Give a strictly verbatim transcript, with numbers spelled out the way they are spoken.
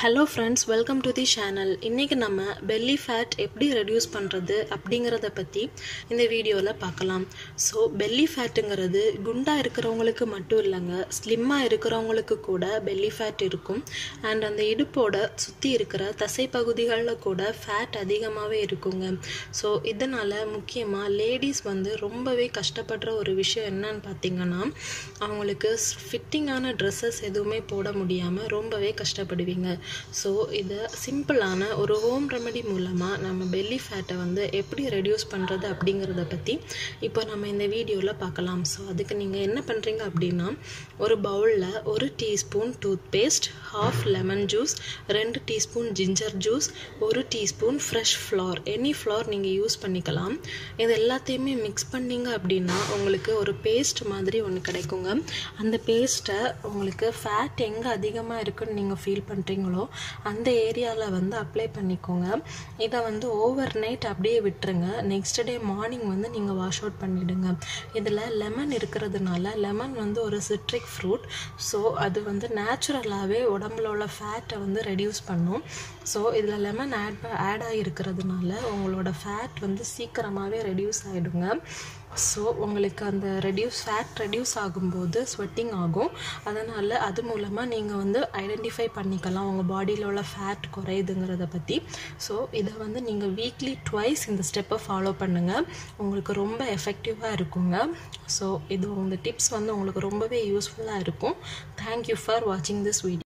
Hello friends, welcome to the channel. இன்னைக்கு நம்ம belly fat எப்படி reduce பண்றது அப்படிங்கறத பத்தி இந்த வீடியோல பார்க்கலாம். So belly fatங்கிறது குண்டா இருக்கிறவங்களுக்கு மட்டும் இல்லங்க, ஸ்லிம்மா இருக்கிறவங்களுக்கு கூட belly fat இருக்கும். and அந்த இடுப்போட சுத்தி இருக்கிற தசை பகுதிகள்ல கூட fat அதிகமாவே இருக்குங்க. So இதனால முக்கியமா ladies வந்து ரொம்பவே கஷ்டப்படுற ஒரு விஷயம் என்னன்னு பாத்தீங்கன்னா, அவங்களுக்கு ஃபிட்டிங்கான dresses எதுவுமே போட முடியாம ரொம்பவே கஷ்டப்படுவீங்க. So இது சிம்பிளான ஒரு ஹோம் ரெமெடி மூலமா நம்ம belly fat வந்து எப்படி ரெடியூஸ் பண்றது அப்படிங்கறத பத்தி இப்போ நம்ம இந்த வீடியோல பார்க்கலாம். சோ அதுக்கு நீங்க என்ன பண்றீங்க அப்படினா, ஒரு பவுல்ல ஒரு teaspoon tooth paste, half lemon juice, ரெண்டு டீஸ்பூன் ஜிஞ்சர் ஜூஸ், ஒரு teaspoon fresh flour, any flour நீங்க யூஸ் பண்ணிக்கலாம். இது எல்லாத்தையுமே mix பண்ணீங்க அப்படினா உங்களுக்கு ஒரு பேஸ்ட் மாதிரி ஒன்னு கிடைக்குங்க. அந்த பேஸ்ட்டை உங்களுக்கு fat எங்க அதிகமா இருக்குன்னு நீங்க ஃபீல் பண்றீங்களோ அந்த ஏரியால வந்து அப்ளை பண்ணிக்கோங்க. இத வந்து ஓவர் நைட் அப்படியே விட்டுருங்க. நெக்ஸ்ட் டே மார்னிங் வந்து நீங்க வாஷ் அவுட் பண்ணிடுங்க. இதுல லெமன் இருக்கிறதுனால, லெமன் வந்து ஒரு சிட்ரிக் ஃப்ரூட். சோ அது வந்து நேச்சுரலாவே உடம்புல உள்ள ஃபேட்டை வந்து ரெடியூஸ் பண்ணும். சோ இதுல லெமன் ஆட் ஆட் ஆகி இருக்கிறதுனால உங்களோட ஃபேட் வந்து சீக்கிரமாவே ரெடியூஸ் ஆயிடுங்க. சோ உங்களுக்கு அந்த ரெடியூஸ் ஃபேட் ரெடியூஸ் ஆகும்போது ஸ்வெட்டிங் ஆகும். அதனால அது மூலமா நீங்க வந்து ஐடென்டிஃபை பண்ணிக்கலாம் உங்க பாடியில உள்ள ஃபேட் குறையுதுங்கறத பத்தி. சோ இத வந்து நீங்க வீக்லி ட்வைஸ் இந்த ஸ்டெப்பை ஃபாலோ பண்ணுங்க. உங்களுக்கு ரொம்ப எஃபெக்டிவா இருக்குங்க. சோ இது இந்த டிப்ஸ் வந்து உங்களுக்கு ரொம்பவே யூஸ்ஃபுல்லா இருக்கும். Thank you for watching this video.